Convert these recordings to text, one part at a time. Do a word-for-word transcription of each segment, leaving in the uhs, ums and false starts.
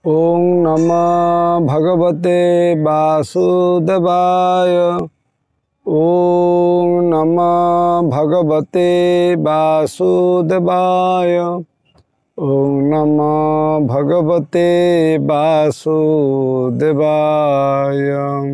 ओं नमः भगवते वासुदेवाय। ओं नमः भगवते वासुदेवाय। ओं नमः भगवते वासुदेवाय।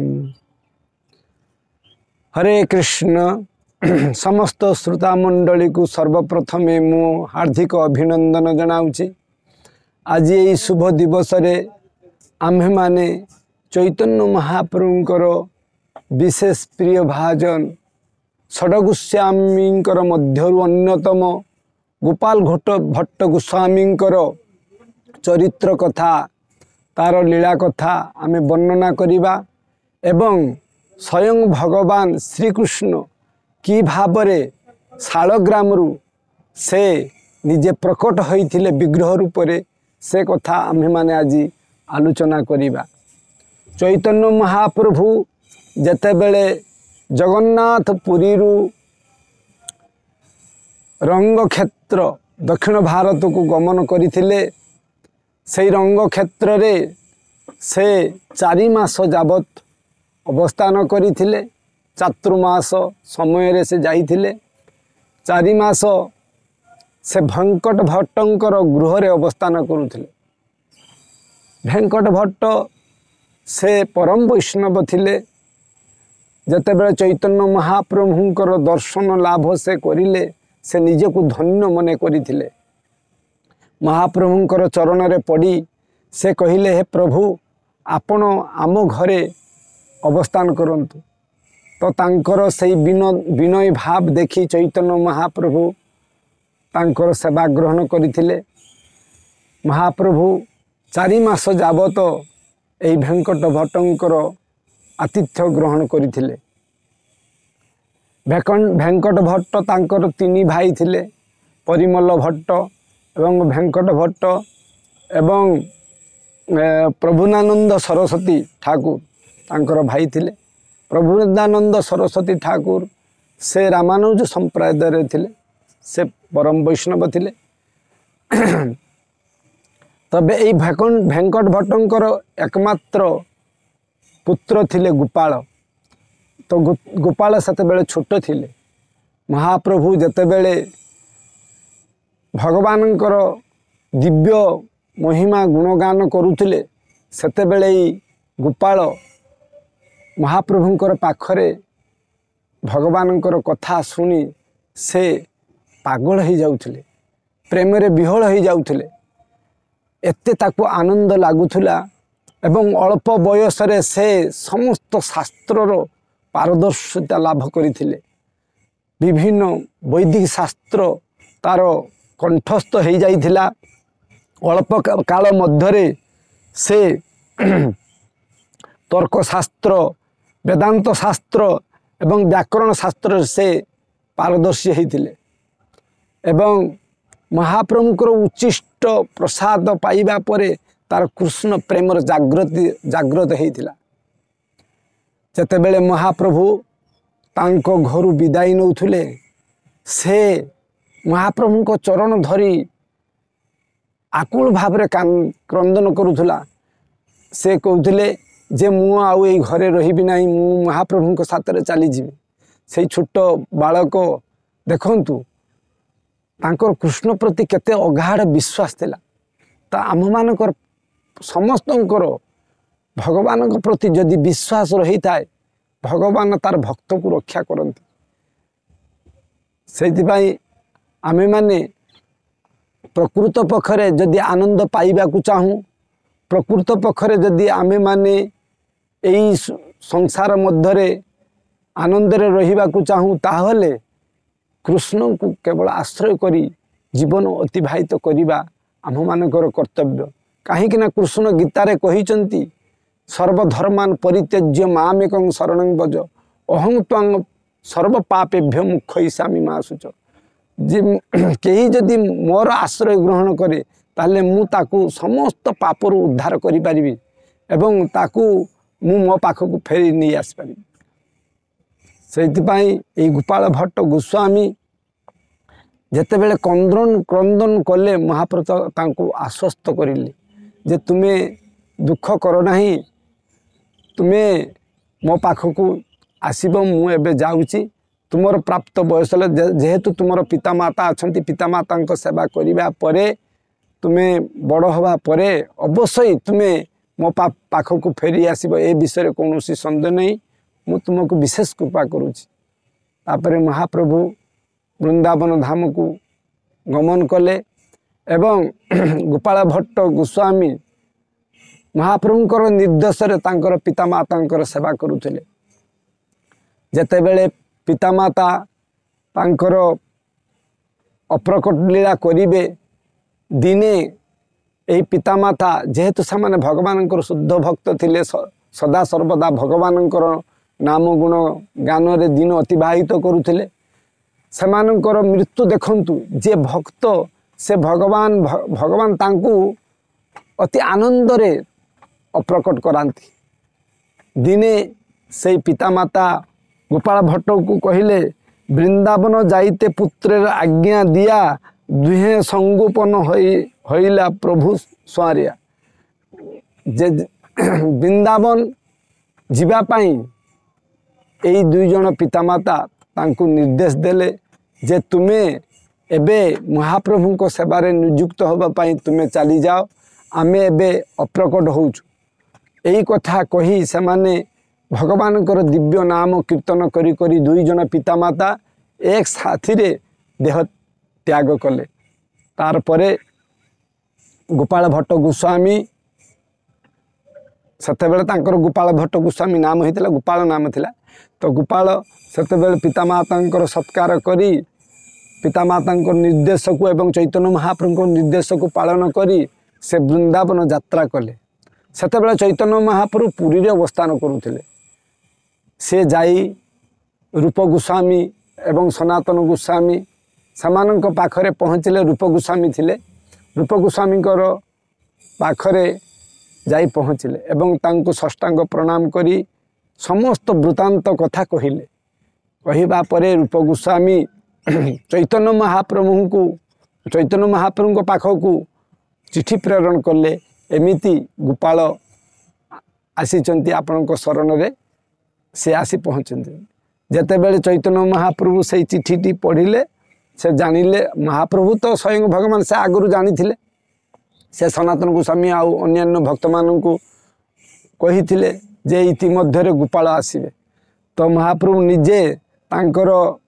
हरे कृष्ण। समस्त श्रोता मंडली को सर्वप्रथम मु हार्दिक अभिनंदन जनाऊँगी। आज यही शुभ दिवस रे आम्भे माने चैतन्य महाप्रभुंकर विशेष प्रिय भाजन षडगोस्वामींकर मध्यरु अन्यतम गोपाल घोट भट्ट गोस्वामींकर चरित्र कथा तार लीला कथा आमे वर्णना करिबा एवं स्वयं भगवान श्री कृष्ण कि भावरे शालग्रामरु से निजे प्रकट होइथिले विग्रह रूपरे से कथा आम्हे माने आज आलोचना करिबा। चैतन्य महाप्रभु जते बेले जगन्नाथ पुरी रु रंग क्षेत्र दक्षिण भारत को गमन करथिले से रंग क्षेत्र रे से चारि मास जाबत अवस्थान करथिले। चातुर्मास समय रे से जाइथिले। चारि मास से भेंकट भट्टंकर गृह रे अवस्थान करुथिले। भेंकट भट्ट से परम वैष्णव थिले। जतेबेले चैतन्य महाप्रभुंकर दर्शन लाभ से करिले से निजे को धन्य मने करिथिले। महाप्रभुंकर चरण रे पड़ी से कहिले, हे प्रभु आपण आम घरे अवस्थान करंतु। तो तांकर से विनय भाव देखी चैतन्य महाप्रभु तांकर सेवा ग्रहण करथिले। महाप्रभु चारि मास जाबत एई भेंकट भट्टंकर आतिथ्य ग्रहण करथिले। भेंकट भट्ट तांकर तीन भाई थिले, परिमल भट्ट एवं भेंकट भट्ट एवं प्रभुनानंद सरस्वती ठाकुर तांकर भाई थिले। प्रभुनानंद सरस्वती ठाकुर से रामानुज संप्रदाय रे थिले, से परम वैष्णव थिले। तबे एई भेंकट भट्टंकर एकमात्र पुत्र थिले गोपाल। तो गोपाल सेते बेले छोट थिले। महाप्रभु जते बेले भगवानंकर दिव्य महिमा गुणगान करुथिले सेते बेले गोपाल महाप्रभुंकर पाखरे भगवानंकर कथा सुनी से पागल हो जाउथिले, प्रेम रे विहल हो जाउथिले। एते ताकू आनंद लागुथिला एवं अल्प बयस रे से समस्त शास्त्रर पारदर्शिता लाभ करिथिले। विभिन्न वैदिक शास्त्र तार कंठस्थ हो जाइथिला। अल्प काल मध्यरे से तर्क शास्त्र, वेदांत शास्त्र एवं व्याकरण शास्त्र से पारदर्शी होइथिले। एवं महाप्रभुंकर उच्चिष्ट प्रसाद पाइबा परे तार कृष्ण प्रेमर जागृति जागृत होइथिला। जते बेले महाप्रभु तांको घरु विदाई नउथुले से महाप्रभुंको चरण धरी आकुल भावरे क्रंदन करुथुला। से कहउथिले जे मु आउ एई घरे रहिबि नाही, मु महाप्रभुंको साथरे चली जिबि। सेई छोट बालक देखंतु तांकर कृष्ण प्रति केते अगाढ़ विश्वास थिला। ता आम मानकर समस्तंकर भगवान प्रति जदि विश्वास रही थाए भगवान तार भक्त को रक्षा करते। से आमे माने प्रकृत पक्षरे जदि आनंद पाइबा को चाहूँ, प्रकृत पक्षरे जदि आमे माने एई संसार मध्यरे आनंद रे रहिबा को चाहूँ, ताहले कृष्ण को केवल आश्रय करी जीवन अतिबाहित करिबा आम मानकर कर्तव्य। कहीं कृष्ण गीतारे कहिचंती, सर्वधर्मान परित्यज्य मामेकं शरणं भज अहं त्वां सर्व पापेभ्यो मुक्षयिष्यामि मा शुच। जे केही जदि मोर आश्रय ग्रहण करे ताले मु ताकू समस्त पापरु उद्धार करि परिबि एवं ताकू मु मो पाखकु फेरी नहीं आसि परिबि। सेइथिपाई एई गोपाल भट्ट गोस्वामी जेते क्रंदन क्रंदन कले महाप्रभु तांको आश्वस्त करिले जे तुमे दुख कर नहीं तुमे मो पाखकू आसब मु एबे जाऊँगी तुमर प्राप्त बयस जेहेतु तुमर पितामाता अच्छा पितामाता सेवा करने परे तुम्हें बड़ हवा परे अवश्य तुम्हें मो पा पाखकू फेरी आसब ए विषय कौन सन्देह नहीं मु तुमको विशेष कृपा करुँच तापर महाप्रभु वृंदावन धाम को गमन कले एवं गोपाल भट्ट गोस्वामी महाप्रभुंकर निर्देश तांकर पितामाता सेवा करुले जेतेबेले पितामाता तांकर अप्रकट लीला करिवे दिने यही पितामाता जेहेतु से भगवान शुद्ध भक्त थिले सदा सर्वदा भगवान नाम गुण गान रे दिन अतिवाहित करुले से मृत्यु देखंतु जे भक्त से भगवान भगवान तांकु अति आनंद रे अप्रकट करांती दिने से पितामाता गोपाल भट्ट को कहले वृंदावन जाइते पुत्र आज्ञा दिया दुहे संगोपन होइला प्रभु स्वारिया जे वृंदावन जीवा पाई एई दुई जन पितामाता तांकु निर्देश देले जे तुमे एबे महाप्रभु को सेवारे नियुक्त होबा पाई तुमे चली जाओ आमे एबे अप्रकट होउछु एई कथा कही से माने भगवान कर दिव्य नाम कीर्तन करी करी दुई जन पितामाता एक साथी रे देह त्याग कले तार परे गोपाल भट्ट गोस्वामी सेतेबेले तांकर गोपाल भट्ट गोस्वामी नाम होइतिला गोपाल नाम थिला तो गोपाल सेतेबेले पितामाता सत्कार करी पितामाता निर्देश को एवं चैतन्य महाप्रभु निर्देश को पालन करी से वृंदावन यात्रा कले सेतेबेले चैतन्य महाप्रभु पुरी रे अवस्थान करुथिले से जाई रूप गोस्वामी एवं सनातन गोस्वामी समानक पाखरे पहुँचले रूप गोस्वामी थिले रूप गोस्वामी पाखरे जाई पहुँचले एवं तांको षष्टांग प्रणाम करी समस्त वृत्तांत कथा कहिले कहिबा परे रूप गोस्वामी चैतन्य महाप्रभु को चैतन्य महाप्रभु पाखकू चिठी प्रेरण कले एमिति गोपाल आसीचंती आपणक शरण रे से आसी पहुँचते जेतेबेले चैतन्य महाप्रभु से चिठीटी पढ़िले से जानिले महाप्रभु तो स्वयं भगवान से आगुरी जानी थिले से सनातन गोस्वामी आउ अन्यान्य भक्त मानू कही थिले जे इतिमध्य गोपाल आसीबे तो महाप्रभु निजे तांकर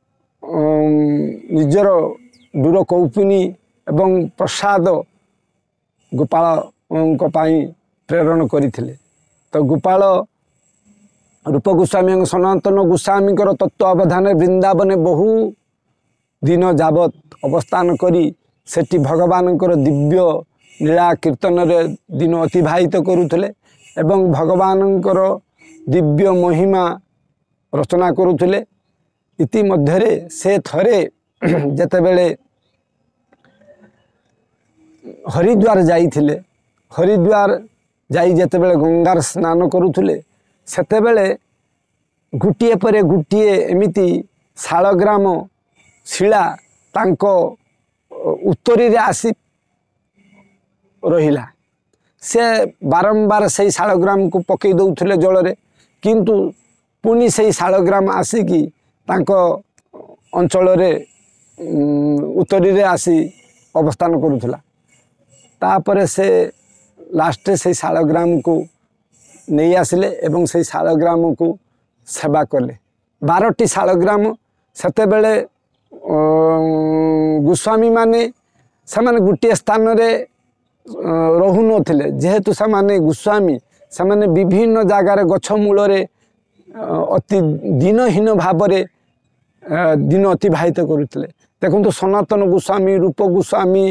निजर दूर कौपिनी एवं प्रसाद गोपाल प्रेरण करथिले तो गोपाल रूप गोस्वामी सनातन गोस्वामी तत्व अवधान वृंदावन बहु दिन जावत अवस्थान करी सेठी भगवान दिव्य लीला कीर्तन रे दिन अतिवाहित करुले एवं भगवान दिव्य महिमा रचना करुले इति मध्यरे से थरे जेतेबेले हरिद्वार जाइथिले हरिद्वार जाई जेतेबेले गंगार स्नान करुले सेतेबेले गुटिए परे गुटिए एमिति शालग्राम शिला तांको उत्तरी रे आसी रहिला से बारंबार से शालग्राम को पकई दउथले जल रे किंतु पुनी से शालग्राम आसिकी तांको अंचल रे उत्तरी रे आसी अवस्थान करुथला तापरे से लास्ट से शालग्राम को नहीं आसिले एवं से शालग्राम को सेवा कले बारटी शालग्राम सेतेबेले गोस्वामी माने से गोटे स्थान रे रहु नथिले जेहेतु से गोस्वामी से विभिन्न जगार गछ मूल रे अति दिनहीन भाव रे दिन अतिवाहित करुले देखो सनातन गोस्वामी रूप गोस्वामी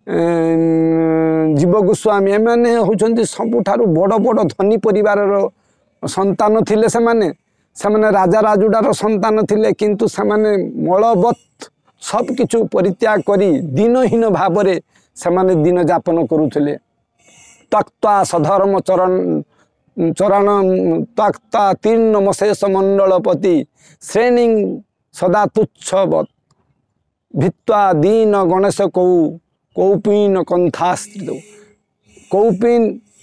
जीव गोस्वामी एमाने होचंती सबुठारु बड़ बड़ धनी परिवार संतान थिले से माने से राजा राजुडार संतान थिले किंतु से मलबत सब किछु परित्याग करी दिनहीन भाव रे से दिन यापन करुले तक्ता सधर्म चरण चरण तक्ता तीर्ण मशेष मंडलपति श्रेणी सदा तुच्छवत भित्वा दीन गणेश कौ कौपीन कंथास्त्रित कौपीन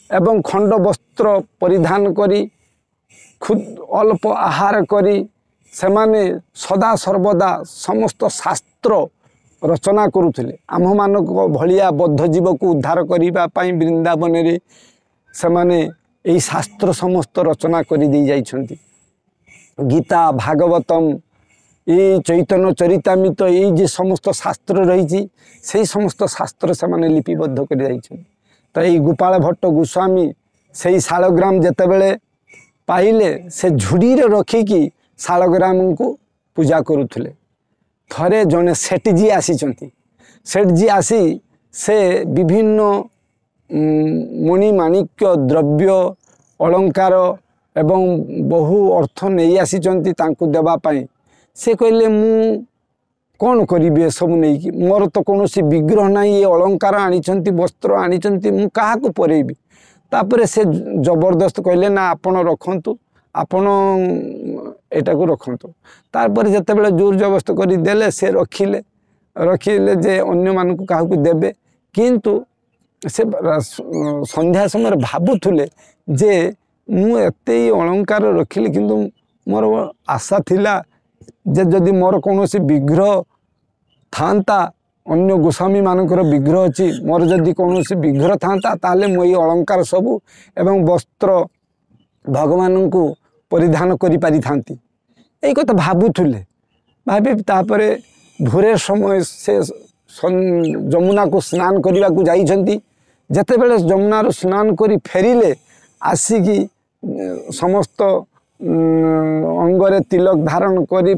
एवं खंड वस्त्र परिधान करी खुद अल्प आहार करी सेमाने सदा सर्वदा समस्त शास्त्र रचना करुले आम मान भलिया बद्ध जीव को उद्धार करने वृंदावन रे सेमाने यही शास्त्र समस्त रचना कर दी जाइछंती। गीता भागवतम ये चैतन्य चरितामृत ये जे समस्त शास्त्र रही से समस्त शास्त्र से लिपिबद्ध कर जाइछंती। तो यही गोपाल भट्ट गोस्वामी से शालग्राम जेतेबेले पाइले से झुड़ी रे रखिकी शालग्राम को पूजा करुले। थरे जने सेठजी आसीचंती सेठजी आसी से विभिन्न मणि माणिक्य द्रव्य अलंकार एवं बहु अर्थ नहीं आसीचंती तांकु देबा पाई। से कहले मु कौन करी सब नहीं मोर तो कौन विग्रह ना ये अलंकार आनीचंती वस्त्र आनीचंती मु काहा को परेबी। तापर से जबरदस्त कहले ना आपण रखंतु आपण एटा को रखंतु। तापर जते बेले जोर जबरदस्त करी देले से रखिले रखिले जे अन्य मान को काहा को देबे। किंतु से संध्या समय भाबुथुले जे मु एते अलंकार रखिले किंतु मोर आशा थिला जे जदि मोर कौनसी विग्रह थांता अन्य गोस्वामी मानकर विग्रह अच्छी मोर जदि कौनसी विग्रह थांता ताले मो ये अलंकार सबू एवं वस्त्र भगवान को परिधान करि पारि थांती। यही कथा भाबुथुले भाबी तापरे भोरे समय से जमुना को स्नान करने को जाइछंती। जेते बेले जमुना रो स्नान करी फेरिले आसिकी समस्त अंगरे तिलक धारण करी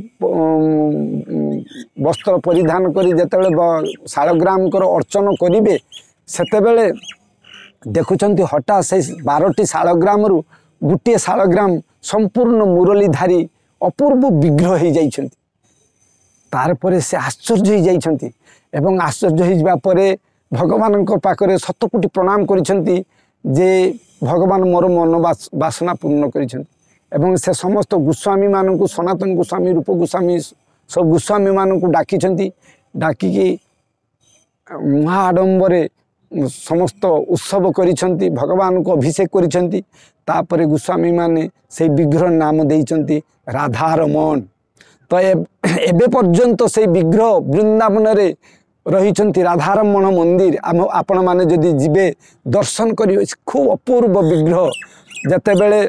वस्त्र परिधान करी जेतेबेले शालग्राम कर अर्चन करिवे सेतेबेले देखुचंती हठात से बारटी शालग्राम रु गुटे शालग्राम संपूर्ण मुरलीधारी अपूर्व विग्रह हो जाइछंती। तार परे से आश्चर्य हो जाइछंती एवं आश्चर्य हो जाबा परे भगवान को पाखरे शतकोटी प्रणाम करिछंती जे भगवान मोर मन वासना पूर्ण करिछंती। एवं से समस्त गोस्वामी मान को सनातन गोस्वामी रूप गोस्वामी सब गोस्वामी मान को डाकिछंती। डाकिकी महाआडंबरे समस्त उत्सव करिछंती भगवान को अभिषेक करिछंती। तापरे गोस्वामी माने से विग्रह नाम देइछंती राधारमण। तो एबे पर्यंत से विग्रह वृंदावन रे रही राधारमण मंदिर आम आपण माने जदि जीवे दर्शन करिवे खूब अपूर्व विग्रह। जते बेले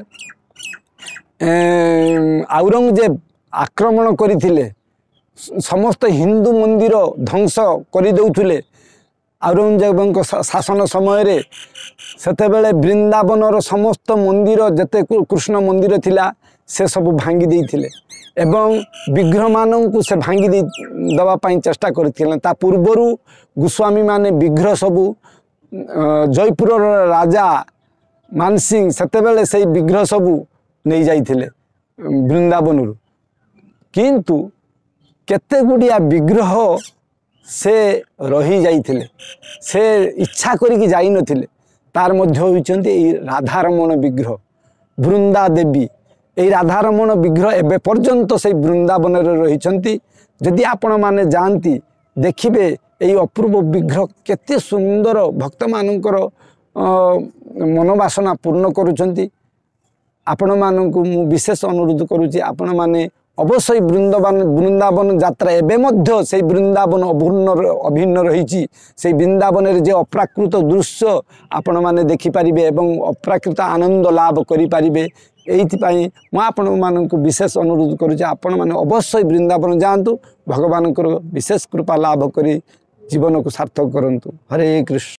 औरंगजेब आक्रमण करथिले समस्त हिंदू मंदिर ध्वंस कर दउथुले औरंगजेब शासन समय रे सेते बेले वृंदावन समस्त मंदिर जते कृष्ण मंदिर थिला से सब भांगी देइथिले एवं विग्रह मानन को से भांगी दे दबा पाई चेष्टा करथिले। ता पूर्वरु गोस्वामी माने विग्रह सबु जयपुर राजा मानसिंह सेते बेले से विग्रह सबु नहीं जाइथिले वृंदावन रु। किंतु केते गुडिया विग्रह से रही जाइथिले से इच्छा करिकि जाई नथिले। तार मध्य होइचंती राधारमण विग्रह वृंदा देवी। यही राधारमण विग्रह एबे पर्यंत से वृंदावन रही। जदि आपण माने जानती देखिबे यही अपूर्व विग्रह केते सुंदर भक्त मानकर मनोवासना पूर्ण करुचंती। आपण मानकु मु विशेष अनुरोध करुची आपण माने अवश्य वृंदावन वृंदावन यात्रा एबे मध्य से वृंदावन अभिन्न अभिन्न रही से वृंदावन रे जे अप्राकृत दृश्य आपण माने देखि पारिबे एवं अप्राकृत आनंद लाभ करि पारिबे। एइथिपाई मु आपण मानकु विशेष अनुरोध करुची आपण माने अवश्य वृंदावन जांतु भगवान विशेष कृपा लाभ करी जीवन को सार्थक करंतु। हरे कृष्ण।